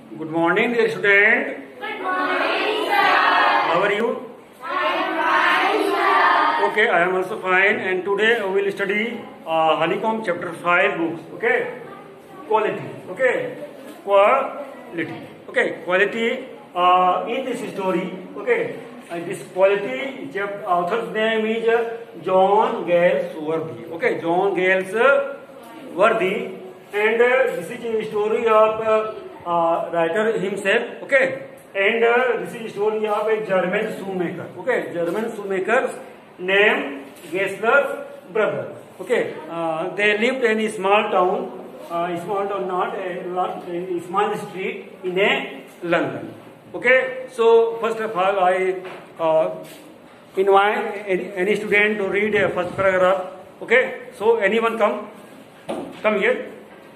Good morning, dear student. Good morning, sir. How are you? I am fine, sir. Okay, I am also fine. And today we will study Honeycomb chapter 5 books. Okay, quality. Okay, quality. Okay, quality. In this story. Okay, this quality. Author's name is John Galsworthy. Okay, John Galsworthy, and this is a story of writer himself. Okay, and this is a story of a German shoemaker. Okay, German shoemaker's name Gessler's brother. Okay, they lived in a small town, not a small street in a London. Okay, so first of all, I invite any student to read a first paragraph. Okay, so anyone come here.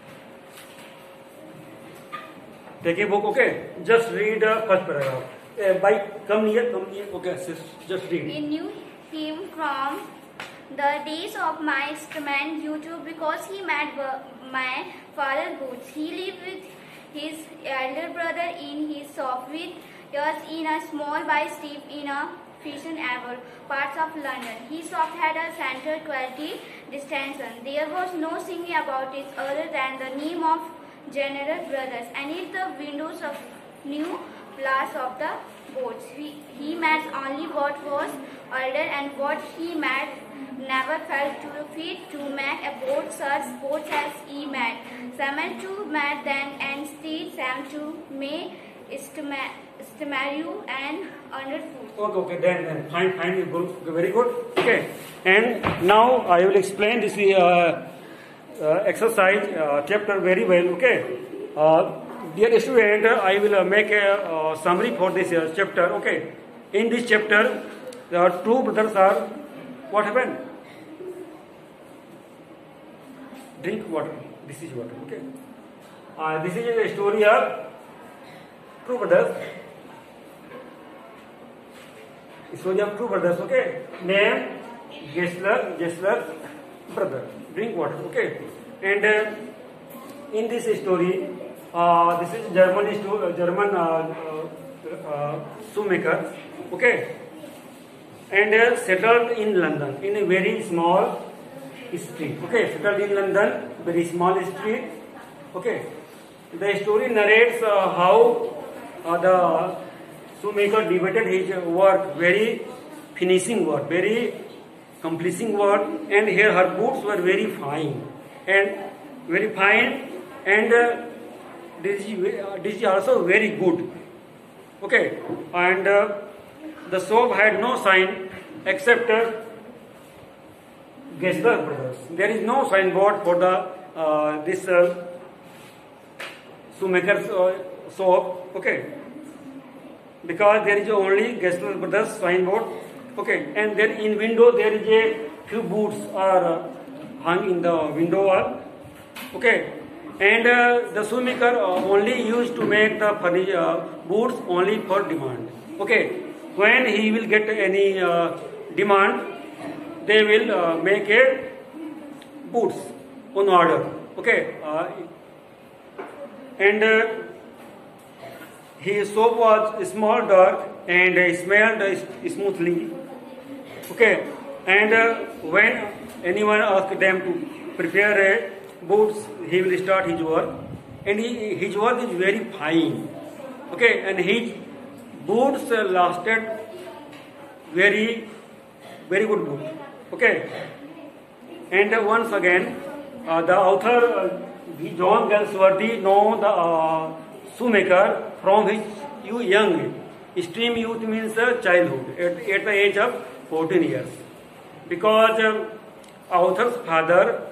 Take a book, okay? Just read the first paragraph. Come here, okay, sis, just read. We knew him from the days of my instrument YouTube because he made my father's boots. He lived with his elder brother in his shop with us in a small by street in a fashionable parts of London. His shop had a central quality distinction. There was no singing about it other than the name of General Brothers and it's the windows of new glass of the boats. He made only what was older and what he made never felt to fit to make a boat such boats as he made. Some to made then and steed some to may Stamaru and underfoot. Okay, then fine, you good, very good. Okay, and now I will explain this exercise chapter very well. Okay, dear student, I will make a summary for this chapter. Okay, in this chapter, the two brothers are what happened? Drink water. This is water. Okay, this is a story of two brothers. Story of two brothers. Okay, name Gessler brother. Drink water. Okay, and in this story, this is German shoemaker. Okay, and settled in London in a very small street. Okay, settled in London, very small street. Okay, the story narrates how the shoemaker devoted his work, very finishing work, very completing work, and here her boots were very fine, and this is also very good. Okay, and the shop had no sign except Gessler Brothers. There is no signboard for the this shoemaker's shop. Okay, because there is only Gessler Brothers signboard. Okay, and then in window there is a few boots are hung in the window wall. Okay, and the shoemaker only used to make the boots only for demand. Okay, when he will get any demand, they will make a boots on order. Okay, and his soap was small, dark, and smelled smoothly. Okay, and when anyone asked them to prepare a boots, he will start his work, and his work is very fine. Okay, and his boots lasted very good boots. Okay, and once again, the author John Galsworthy know the shoemaker from his young age. Extreme youth means childhood at the age of 14 years, because author's father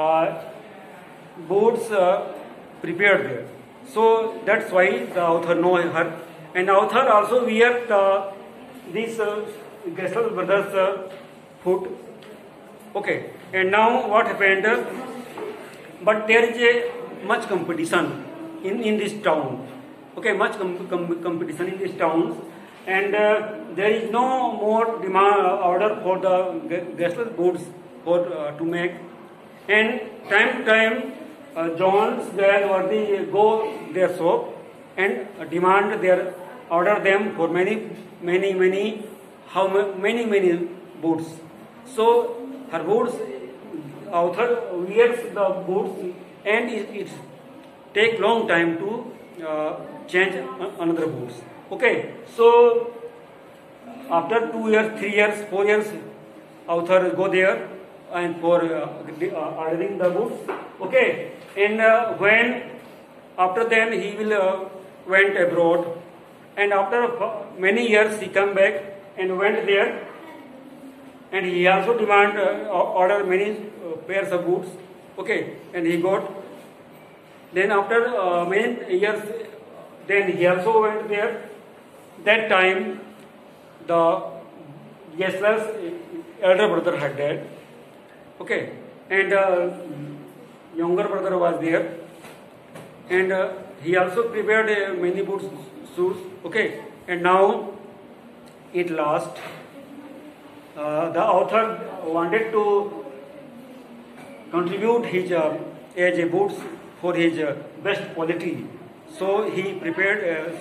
boots prepared there, so that's why the author know her, and author also wear this Gessler brothers foot. Okay, and now what happened? But there is a much competition in this town. Okay, much competition in these towns, and there is no more demand order for the Gessler boots for to make, and time to time John's Galsworthy go their shop and demand their order them for many boots. So her boots, author wears the boots, and it take long time to change another boots. Okay, so after 2 years, 3 years, 4 years, author go there and for ordering the boots. Okay, and when after then he will went abroad, and after many years he come back and went there, and he also demand order many pairs of boots. Okay, and he got. Then after many years, then he also went there. That time the Gessler's elder brother had died. Okay, and younger brother was there, and he also prepared many boots, shoes. Okay, and now it last. The author wanted to contribute his as a boots for his best quality, so he prepared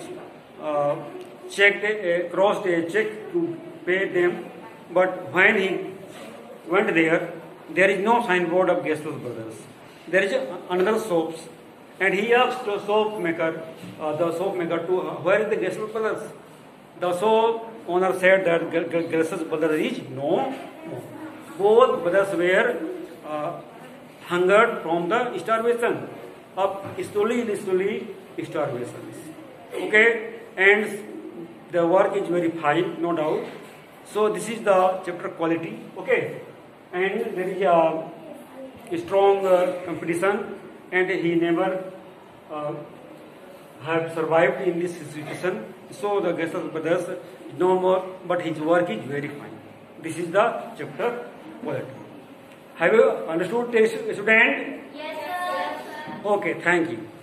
crossed a check to pay them. But when he went there, there is no signboard of Gessler Brothers. There is another soaps, and he asked the soap maker to where is the Gessler Brothers. The soap owner said that Gessler Brothers is no. Both brothers were hungered from the starvation, of slowly starvation. Okay, and the work is very fine, no doubt. So this is the chapter quality. Okay, and there is a strong competition, and he never have survived in this situation. So the Gessler Brothers no more, but his work is very fine. This is the chapter quality. Have you understood, student? Yes, sir. Okay, thank you.